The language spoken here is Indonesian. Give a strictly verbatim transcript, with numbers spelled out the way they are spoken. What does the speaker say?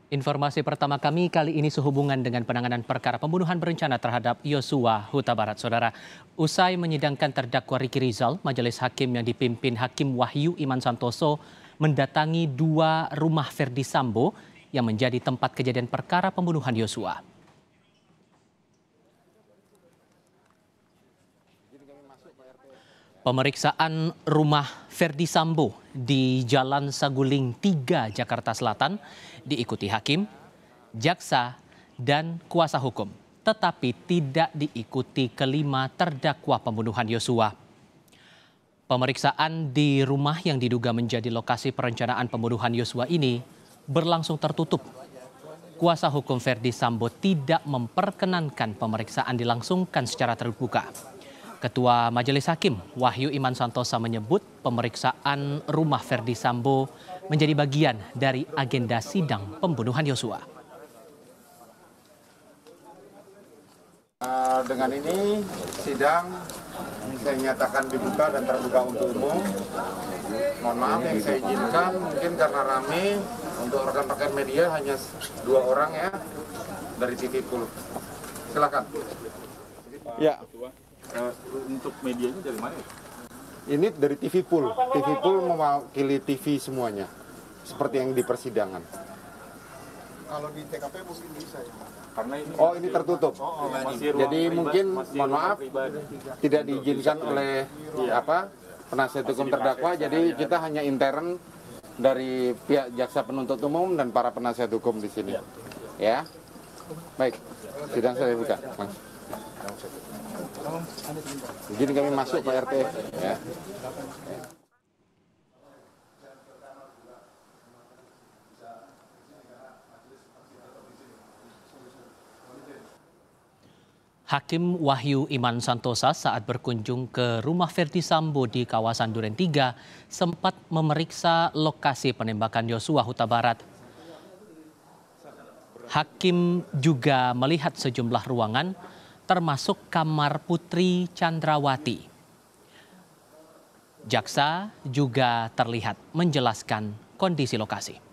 Informasi pertama kami kali ini sehubungan dengan penanganan perkara pembunuhan berencana terhadap Yosua Huta Barat. Saudara, usai menyidangkan terdakwa Riki Rizal, majelis hakim yang dipimpin Hakim Wahyu Iman Santoso mendatangi dua rumah Verdi Sambo yang menjadi tempat kejadian perkara pembunuhan Yosua. Pemeriksaan rumah Verdi Sambo di Jalan Saguling tiga, Jakarta Selatan diikuti hakim, jaksa, dan kuasa hukum, tetapi tidak diikuti kelima terdakwa pembunuhan Yosua. Pemeriksaan di rumah yang diduga menjadi lokasi perencanaan pembunuhan Yosua ini berlangsung tertutup. Kuasa hukum Verdi Sambo tidak memperkenankan pemeriksaan dilangsungkan secara terbuka. Ketua Majelis Hakim Wahyu Iman Santosa menyebut pemeriksaan rumah Verdi Sambo menjadi bagian dari agenda sidang pembunuhan Yosua. Uh, dengan ini sidang saya nyatakan dibuka dan terbuka untuk umum. Mohon maaf yang saya izinkan mungkin karena rame, untuk rekan-rekan media hanya dua orang ya dari T V Pool. Silakan. Ya. Uh, untuk medianya dari mana? Ini dari T V Pool. T V Pool mewakili T V semuanya, seperti yang di persidangan. Kalau di T K P mungkin bisa ya. Karena ini oh ini tertutup. Oh, oh, jadi mungkin mohon maaf tidak diizinkan oleh iya. apa penasihat hukum terdakwa. Jadi kita hanya intern dari pihak jaksa penuntut umum dan para penasihat hukum di sini. Ya, baik. Sidang saya buka. Mas. Izin kami masuk Pak R T. Ya. Hakim Wahyu Iman Santosa saat berkunjung ke rumah Verdi Sambo di kawasan Duren tiga sempat memeriksa lokasi penembakan Yosua Huta Barat. Hakim juga melihat sejumlah ruangan termasuk kamar Putri Chandrawati. Jaksa juga terlihat menjelaskan kondisi lokasi.